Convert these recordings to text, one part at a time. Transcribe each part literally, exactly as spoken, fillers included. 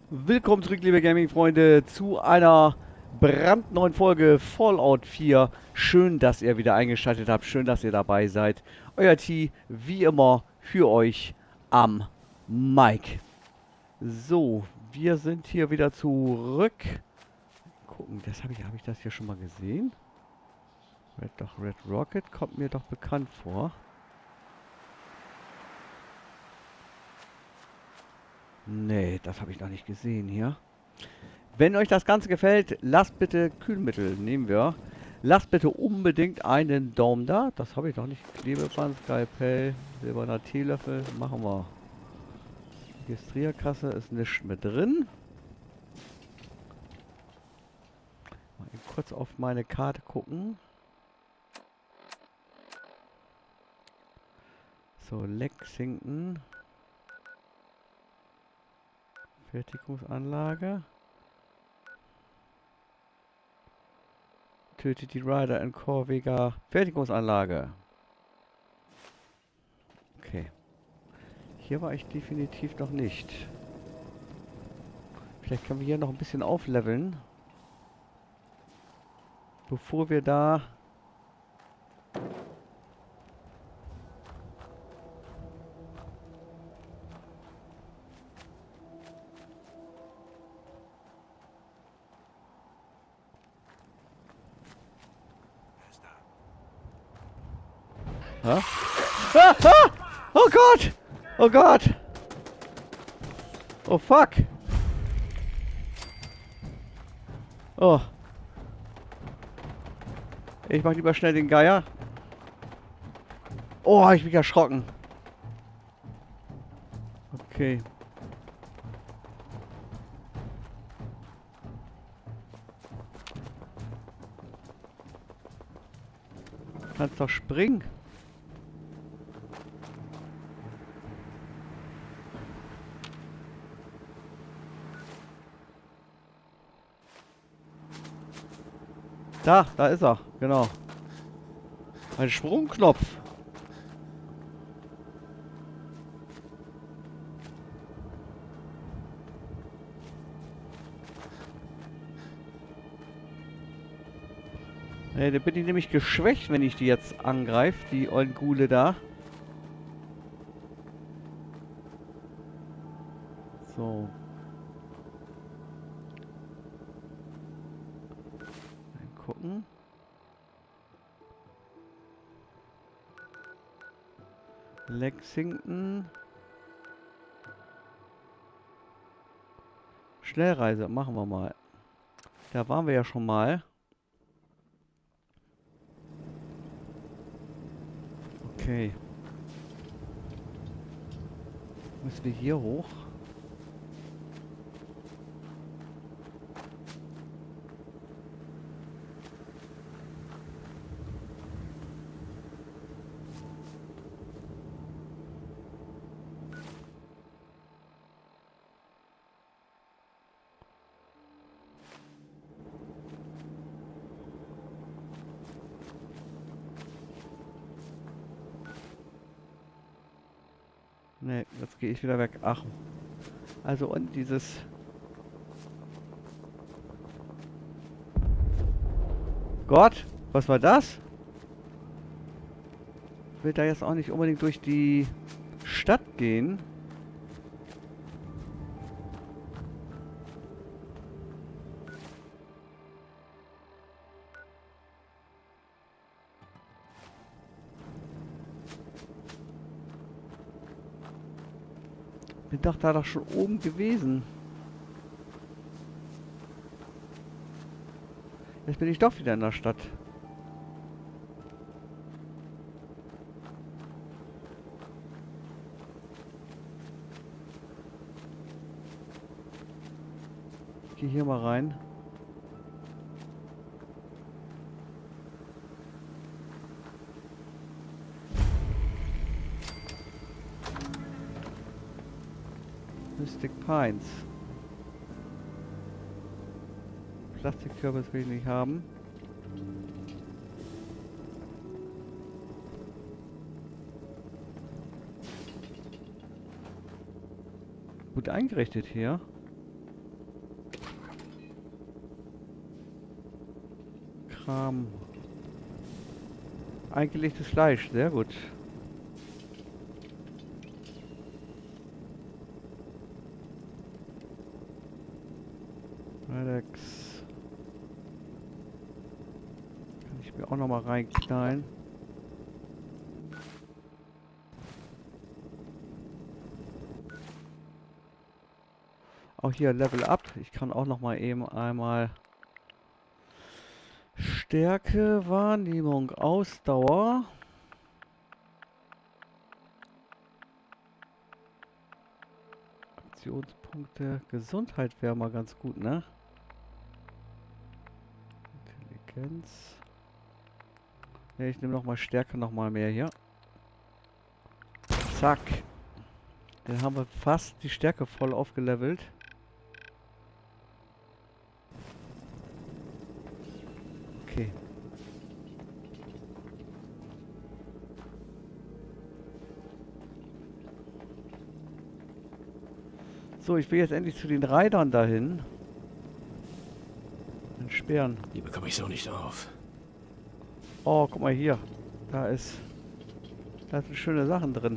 Willkommen zurück, liebe Gaming-Freunde, zu einer brandneuen Folge Fallout vier. Schön, dass ihr wieder eingeschaltet habt, schön, dass ihr dabei seid. Euer T, wie immer, für euch am Mic. So, wir sind hier wieder zurück. Gucken, das habe ich, habe ich das hier schon mal gesehen? Red, doch, Red Rocket kommt mir doch bekannt vor. Nee, das habe ich noch nicht gesehen hier. Wenn euch das Ganze gefällt, lasst bitte Kühlmittel, nehmen wir. Lasst bitte unbedingt einen Daumen da. Das habe ich noch nicht. Klebeband, Skalpell, silberner Teelöffel. Machen wir. Registrierkasse ist nicht mit drin. Mal eben kurz auf meine Karte gucken. So, Lexington. Fertigungsanlage. Tötet die Rider in Corvega. Fertigungsanlage. Okay. Hier war ich definitiv noch nicht. Vielleicht können wir hier noch ein bisschen aufleveln. Bevor wir da... Hä? Ah, ah! Oh Gott! Oh Gott! Oh fuck! Oh. Ich mach lieber schnell den Geier. Oh, hab ich mich erschrocken. Okay. Kannst doch springen. Da, da ist er. Genau. Ein Sprungknopf. Äh, da bin ich nämlich geschwächt, wenn ich die jetzt angreife, die ollen Gule da. So. Mal gucken. Lexington. Schnellreise, machen wir mal. Da waren wir ja schon mal. Okay. Müssen wir hier hoch? Ne, jetzt gehe ich wieder weg. Ach. Also und dieses... Gott, was war das? Ich will da jetzt auch nicht unbedingt durch die Stadt gehen. Bin doch da doch schon oben gewesen. Jetzt bin ich doch wieder in der Stadt. Ich gehe hier mal rein. Mystic Pines. Plastikkürbis will ich nicht haben. Gut eingerichtet hier. Kram. Eingelegtes Fleisch, sehr gut. Alex. Kann ich mir auch noch mal reinknallen. Auch hier Level Up. Ich kann auch noch mal eben einmal Stärke, Wahrnehmung, Ausdauer. Aktionspunkte, Gesundheit wäre mal ganz gut, ne? Intelligenz. Ne, ich nehme noch mal Stärke noch mal mehr hier. Zack. Dann haben wir fast die Stärke voll aufgelevelt. Okay. So, ich will jetzt endlich zu den Reitern dahin. Den Speeren. Die bekomme ich so nicht auf. Oh, guck mal hier. Da ist... Da sind schöne Sachen drin.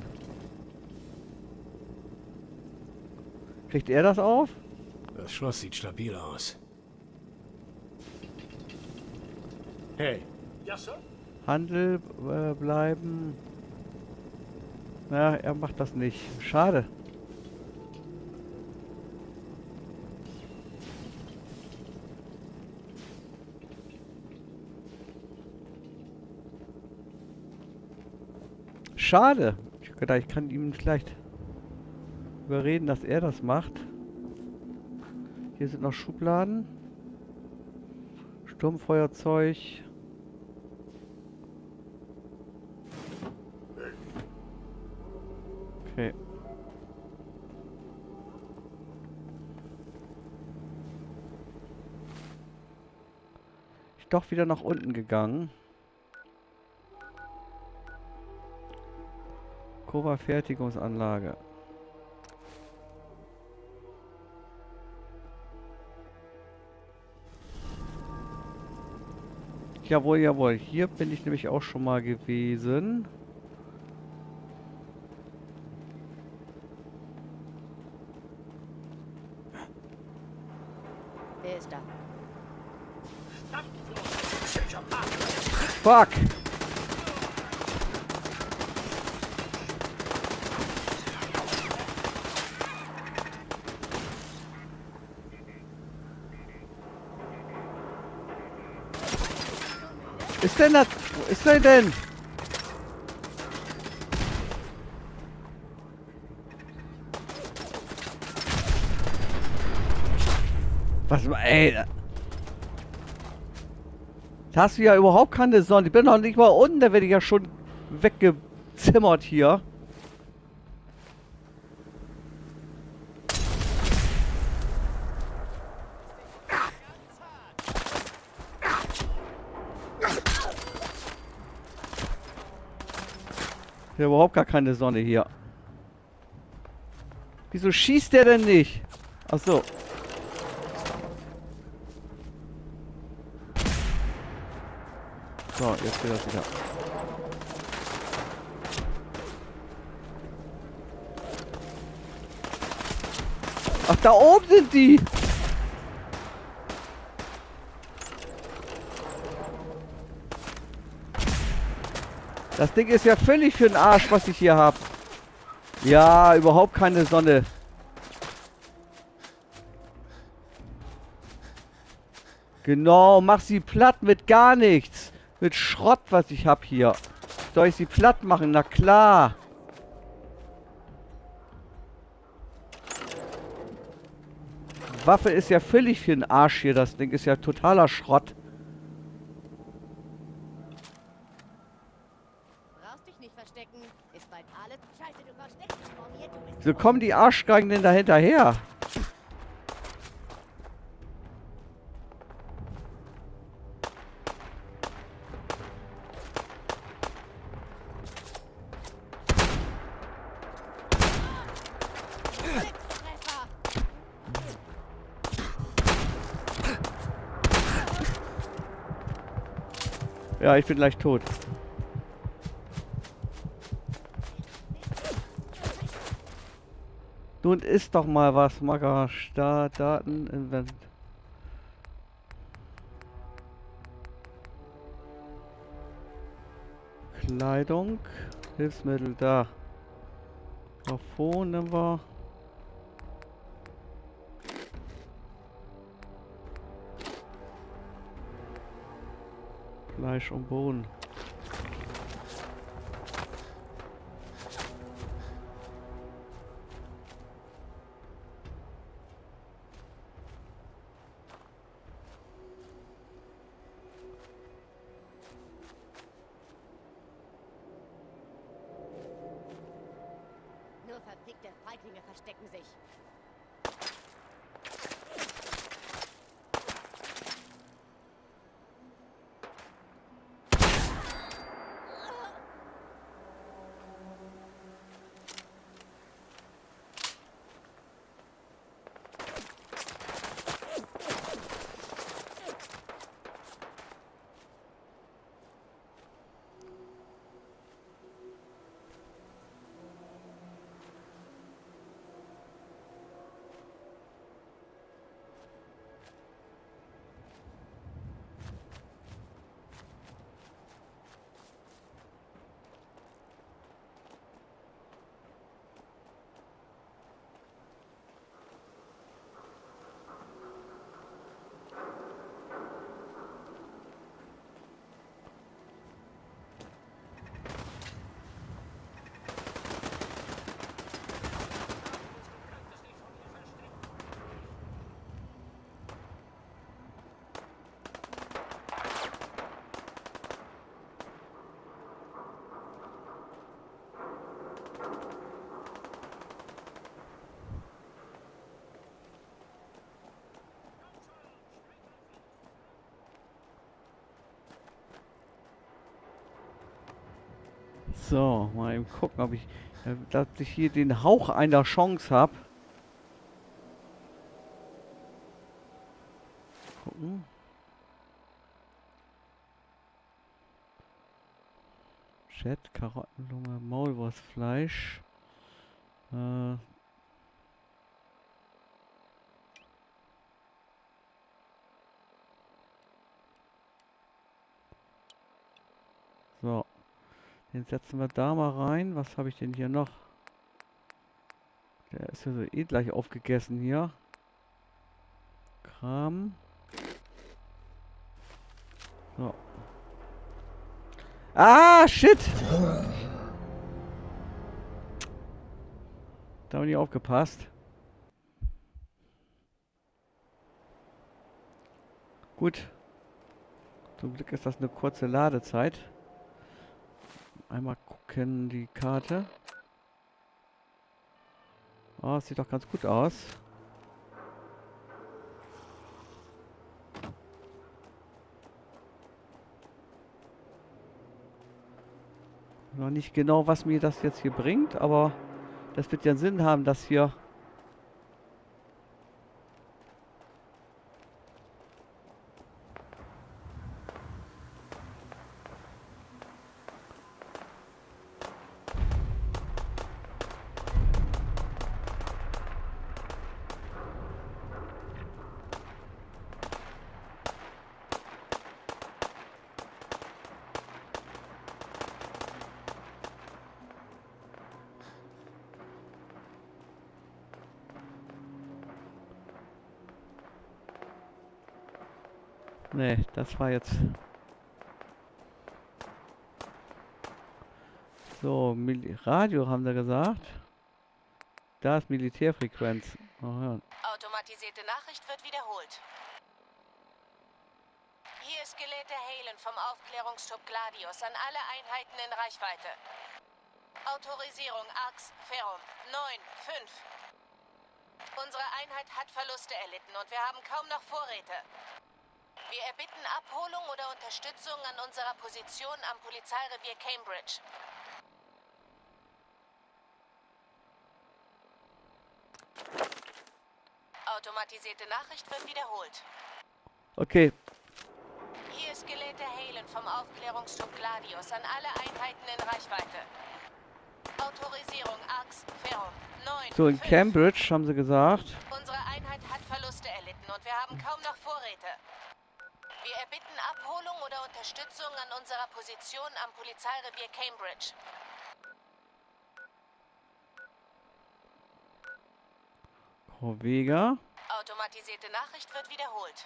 Kriegt er das auf? Das Schloss sieht stabil aus. Hey. Ja, Sir? Handel äh, bleiben. Na, er macht das nicht. Schade. Schade. Ich hab gedacht, ich kann ihm vielleicht überreden, dass er das macht. Hier sind noch Schubladen. Sturmfeuerzeug. Okay. Ich doch wieder nach unten gegangen. Kova-Fertigungsanlage. Jawohl, jawohl. Hier bin ich nämlich auch schon mal gewesen. Wer ist da? Fuck! Ist denn das? Wo ist er denn? Was, ey. Da hast du ja überhaupt keine Sonne. Ich bin noch nicht mal unten, da werde ich ja schon weggezimmert hier. Ja, überhaupt gar keine Sonne hier. Wieso schießt der denn nicht? Ach so. So, jetzt geht das wieder. Ach, da oben sind die! Das Ding ist ja völlig für den Arsch, was ich hier habe. Ja, überhaupt keine Sonne. Genau, mach sie platt mit gar nichts. Mit Schrott, was ich habe hier. Soll ich sie platt machen? Na klar. Waffe ist ja völlig für den Arsch hier. Das Ding ist ja totaler Schrott. Brauchst dich nicht verstecken. Ist bald alles. Scheiße, du versteckst dich vor mir. Du bist So kommen die Arschgeigen denn da hinterher? Treffer. Ja, ich bin gleich tot. Nun ist doch mal was, Macker. Start, Daten, Invent. Kleidung, Hilfsmittel, da. Mikrofon nehmen wir. Fleisch und Bohnen. Nur verfickte Feiglinge verstecken sich. So, mal eben gucken, ob ich, äh, dass ich hier den Hauch einer Chance habe. Gucken. Chat, Karottenlunge, Maulwurfsfleisch. Äh, so, den setzen wir da mal rein. Was habe ich denn hier noch? Der ist ja so eh gleich aufgegessen hier. Kram. So. Ah, shit! Da habe ich nicht aufgepasst. Gut. Zum Glück ist das eine kurze Ladezeit. Einmal gucken die Karte. Oh, sieht doch ganz gut aus. Noch nicht genau, was mir das jetzt hier bringt, aber das wird ja Sinn haben, dass hier... Nee, das war jetzt... So, Mil Radio haben sie gesagt. Da ist Militärfrequenz. Oh, ja. Automatisierte Nachricht wird wiederholt. Hier ist Gelehrter Halen vom Aufklärungstrupp Gladius an alle Einheiten in Reichweite. Autorisierung Ax Ferrum neun fünf. Unsere Einheit hat Verluste erlitten und wir haben kaum noch Vorräte. Wir erbitten Abholung oder Unterstützung an unserer Position am Polizeirevier Cambridge. Automatisierte Nachricht wird wiederholt. Okay. Hier ist Skelette Halen vom Aufklärungstrupp Gladius an alle Einheiten in Reichweite. Autorisierung Ax, Ferrum, neun. So, in Cambridge haben sie gesagt. Unsere Einheit hat Verluste erlitten und wir haben kaum noch Vorräte. Wir erbitten Abholung oder Unterstützung an unserer Position am Polizeirevier Cambridge. Corvega. Automatisierte Nachricht wird wiederholt.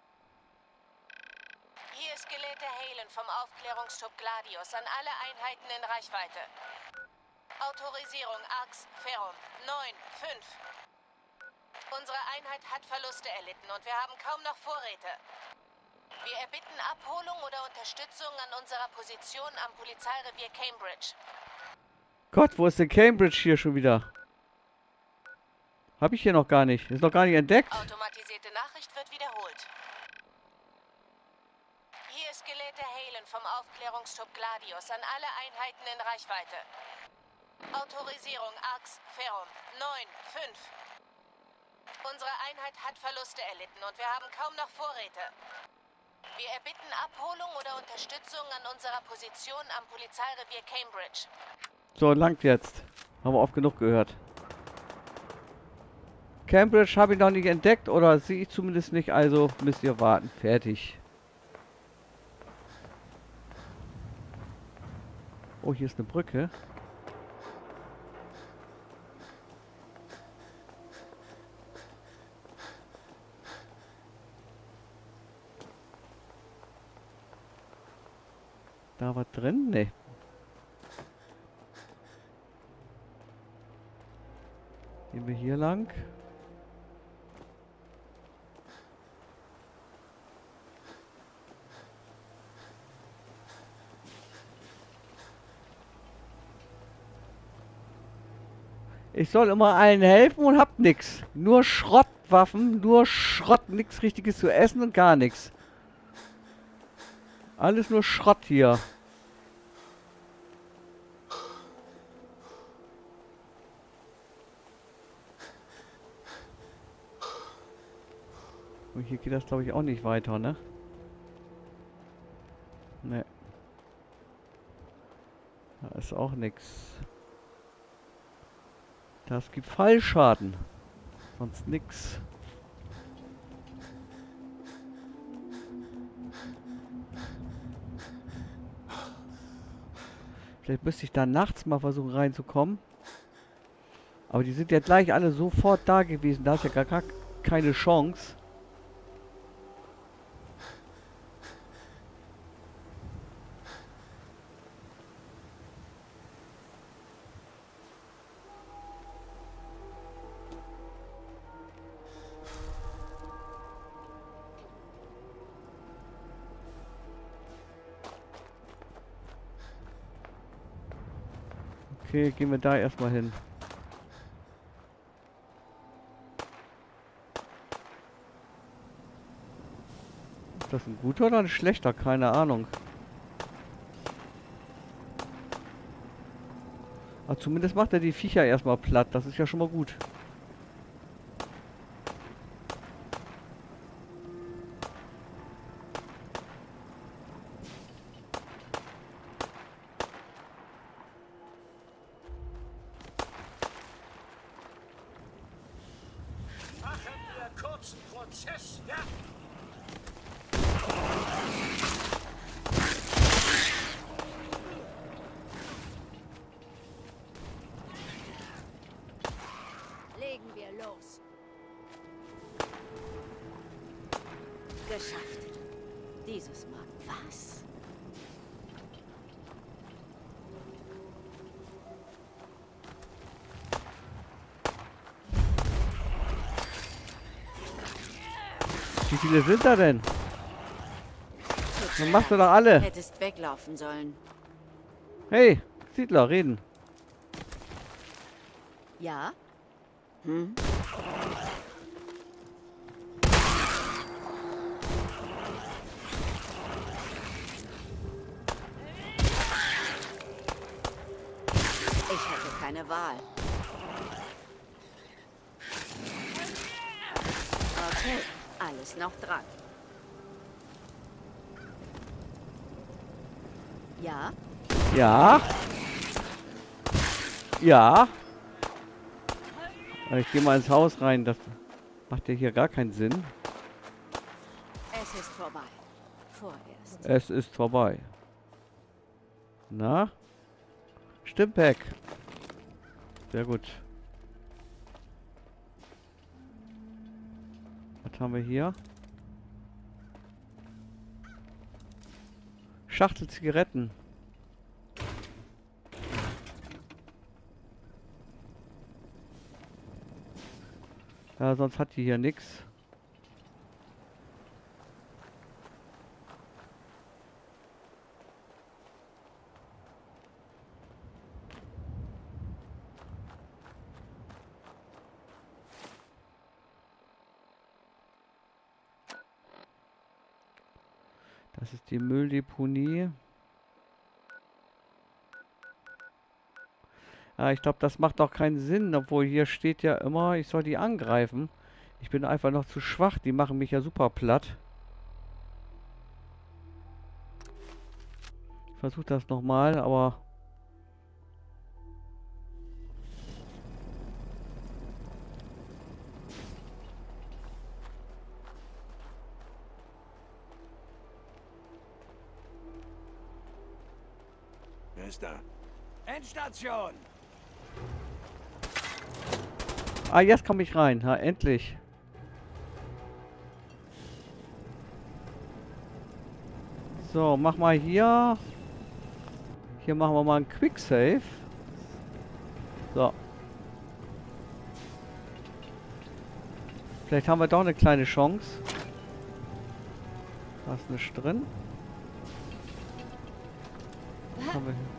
Hier ist Skelette Halen vom Aufklärungstrupp Gladius an alle Einheiten in Reichweite. Autorisierung Ax, Ferrum, neun, fünf. Unsere Einheit hat Verluste erlitten und wir haben kaum noch Vorräte. Wir erbitten Abholung oder Unterstützung an unserer Position am Polizeirevier Cambridge. Gott, wo ist denn Cambridge hier schon wieder? Hab ich hier noch gar nicht. Ist noch gar nicht entdeckt. Automatisierte Nachricht wird wiederholt. Hier ist Skelette Halen vom Aufklärungstrupp Gladius an alle Einheiten in Reichweite. Autorisierung Ax, Ferrum, neun, fünf. Unsere Einheit hat Verluste erlitten und wir haben kaum noch Vorräte. Wir erbitten Abholung oder Unterstützung an unserer Position am Polizeirevier Cambridge. So, langt jetzt. Haben wir oft genug gehört. Cambridge habe ich noch nicht entdeckt oder sehe ich zumindest nicht, also müsst ihr warten. Fertig. Oh, hier ist eine Brücke. Da was drin? Ne. Gehen wir hier lang. Ich soll immer allen helfen und hab nix. Nur Schrottwaffen, nur Schrott, nichts Richtiges zu essen und gar nichts. Alles nur Schrott hier. Und hier geht das, glaube ich, auch nicht weiter, ne? Ne. Da ist auch nichts. Das gibt Fallschaden. Sonst nix. Vielleicht müsste ich da nachts mal versuchen reinzukommen. Aber die sind ja gleich alle sofort da gewesen. Da ist ja gar, gar keine Chance. Okay, gehen wir da erstmal hin. Ist das ein guter oder ein schlechter? Keine Ahnung. Aber zumindest macht er die Viecher erstmal platt. Das ist ja schon mal gut. Kurzen Prozess, ja? Legen wir los. Geschafft. Dieses Mal was? Wie viele sind da denn? Dann machst du doch alle. Hättest weglaufen sollen. Hey, Siedler, reden. Ja? Hm? Ich hatte keine Wahl. Okay, alles noch dran. Ja? Ja. Ja. Ich gehe mal ins Haus rein. Das macht ja hier gar keinen Sinn. Es ist vorbei. Vorerst. Es ist vorbei. Na? Stimmpack. Sehr gut. Was haben wir hier? Schachtel Zigaretten. Ja, sonst hat die hier nichts. Das ist die Mülldeponie. Ja, ich glaube, das macht doch keinen Sinn, obwohl hier steht ja immer, ich soll die angreifen. Ich bin einfach noch zu schwach, die machen mich ja super platt. Ich versuche das nochmal, aber... Wer ist da? Endstation! Ah, jetzt komme ich rein. Ha, endlich. So, mach mal hier. Hier machen wir mal einen Quick Save. So. Vielleicht haben wir doch eine kleine Chance. Da ist nichts drin. Was haben wir hier?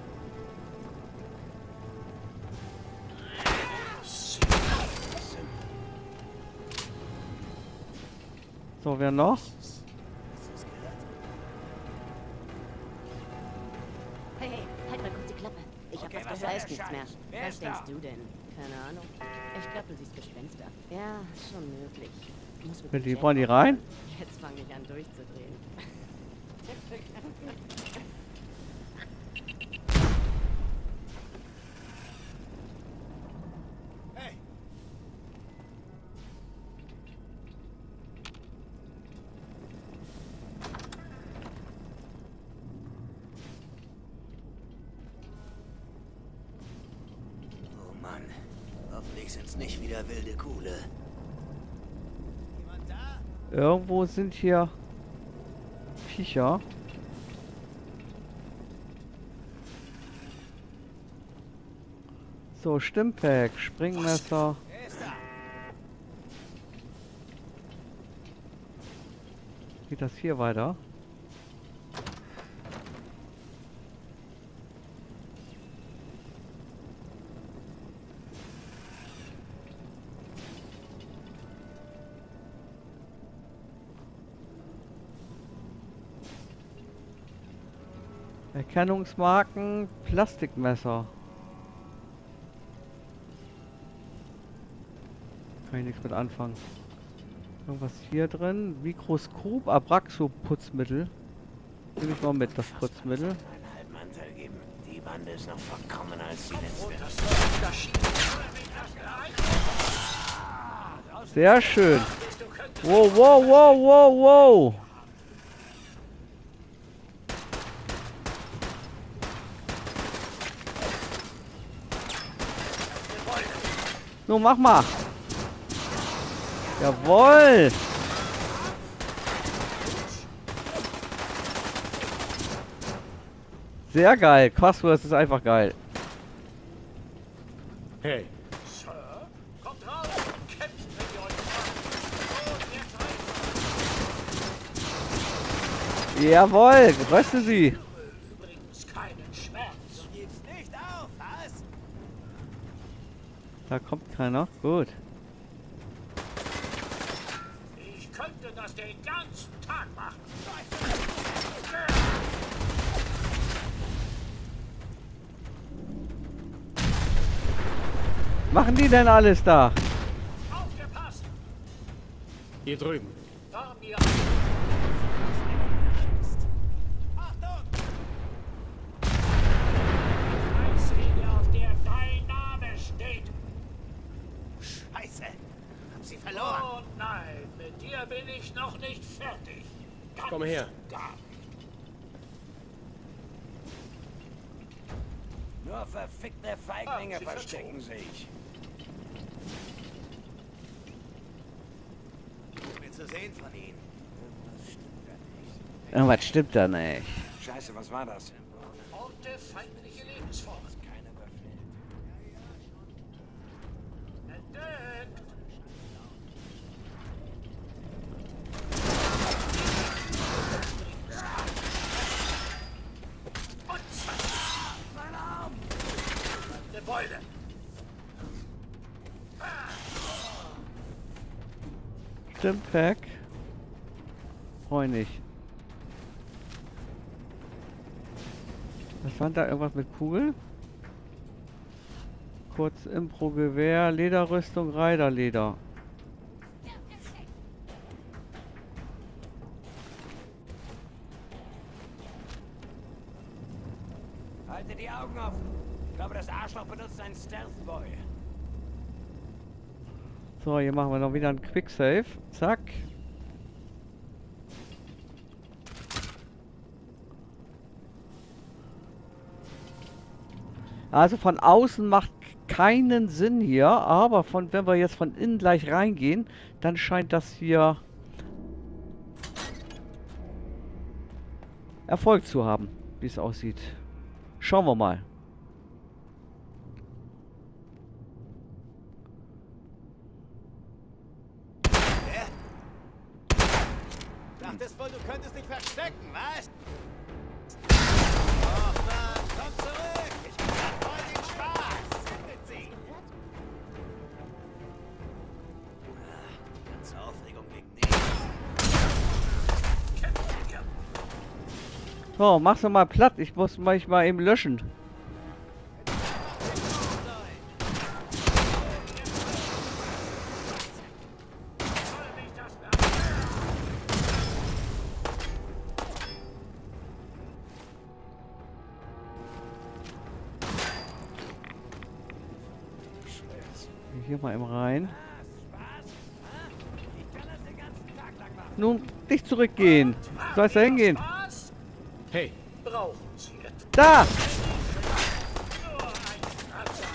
So, wer noch? Hey, hey, halt mal kurz die Klappe. Ich hab Okay, was was gehört. soll Da ist der nichts Scheiß? mehr. Wer Was ist denkst da? du denn? Keine Ahnung. Ich glaube, du siehst Gespenster. Ja, schon möglich. Ich muss mit Will dem die, Jet wollen die aufhören. rein? Jetzt fange ich an durchzudrehen. Hey! Oh Mann, hoffentlich sind's nicht wieder wilde Kuhle. Jemand da? Irgendwo sind hier Viecher. So, Stimmpack, Springmesser. Wer ist da? Geht das hier weiter? Erkennungsmarken, Plastikmesser. Kann ich nichts mit anfangen. Irgendwas hier drin? Mikroskop, Abraxo-Putzmittel. Nehme ich mal mit, das Putzmittel. Einen halben Anteil geben. Die Bande ist noch verkommener als die letzte. Sehr schön. Wow, wow, wow, wow, wow. So, mach mal. Jawohl. Sehr geil. Quaswurst ist einfach geil. Hey, Kommt raus! Kämpft, wenn ihr euch habt! Und jetzt Jawohl. Röste sie. übrigens keinen Schmerz. Du gibst nicht auf, was? Da kommt keiner. Gut. Ich könnte das den ganzen Tag machen. Machen die denn alles da? Aufgepasst! hier drüben. Fahren wir! Achtung! hab sie verloren. Oh nein, mit dir bin ich noch nicht fertig. Ganz Komm her. Gar nicht. Nur verfickte Feiglinge Ah, sie verstecken sich. Mir zu sehen von ihnen. Irgendwas stimmt da nicht. Scheiße, was war das? Orte feindliche Lebensformen. Keiner überfällt. Entdeckt. Und zack. Mein Arm. Gebäude. Stimmt, Pack. Freu nicht. Was war da? Irgendwas mit Kugel? Kurz Impro-Gewehr, Lederrüstung, Reiterleder. Halte die Augen offen. Ich glaube, das Arschloch benutzt einen Stealth-Boy. So, hier machen wir noch wieder einen Quicksave. Zack. Also von außen macht keinen Sinn hier, aber von, wenn wir jetzt von innen gleich reingehen, dann scheint das hier Erfolg zu haben, wie es aussieht. Schauen wir mal. Dachtest wohl, du könntest dich verstecken, was? Och, Mann, komm zurück! Ich hab grad voll den Spaß! Zündet sie! Ah, ganze Aufregung wegen nichts. So, mach's doch mal platt. Ich muss mich mal eben löschen. Hier mal eben rein. Nun, nicht zurückgehen. Sollst da hingehen? Hey, Brauchen Sie etwas? Da! Nur ein Kratzer.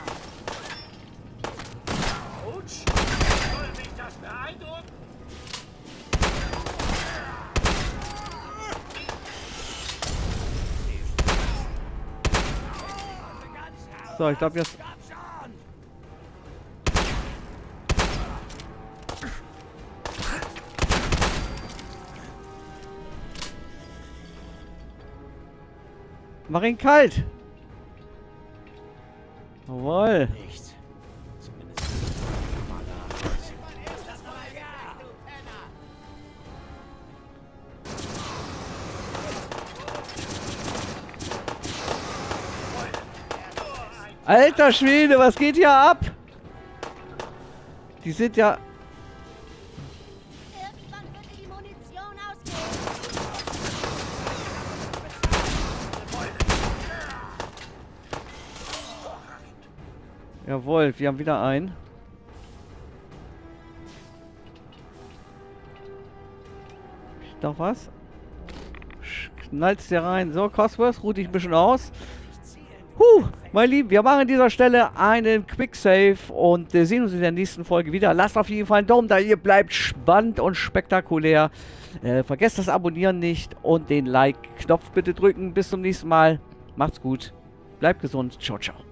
Autsch. Soll mich das beeindrucken? So, ich glaube jetzt... Mach ihn kalt! Jawohl! Nichts. Zumindest. Das war ja! Du Penner! Alter Schwede, was geht hier ab? Die sind ja... Irgendwann wird die Munition ausgehen. Jawohl, wir haben wieder einen. Noch was? Knallt's dir rein. So, Cosworth, ruh dich ein bisschen aus. Huh, mein Lieben, wir machen an dieser Stelle einen Quicksave und äh, sehen uns in der nächsten Folge wieder. Lasst auf jeden Fall einen Daumen da, ihr bleibt spannend und spektakulär. Äh, vergesst das Abonnieren nicht und den Like-Knopf bitte drücken. Bis zum nächsten Mal. Macht's gut. Bleibt gesund. Ciao, ciao.